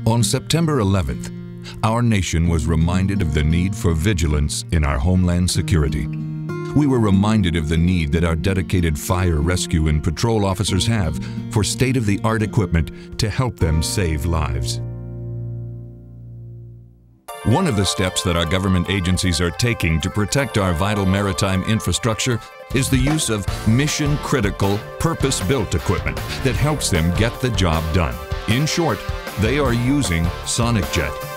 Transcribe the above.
On September 11th, our nation was reminded of the need for vigilance in our homeland security. We were reminded of the need that our dedicated fire, rescue, and patrol officers have for state-of-the-art equipment to help them save lives. One of the steps that our government agencies are taking to protect our vital maritime infrastructure is the use of mission-critical, purpose-built equipment that helps them get the job done. In short, they are using SonicJet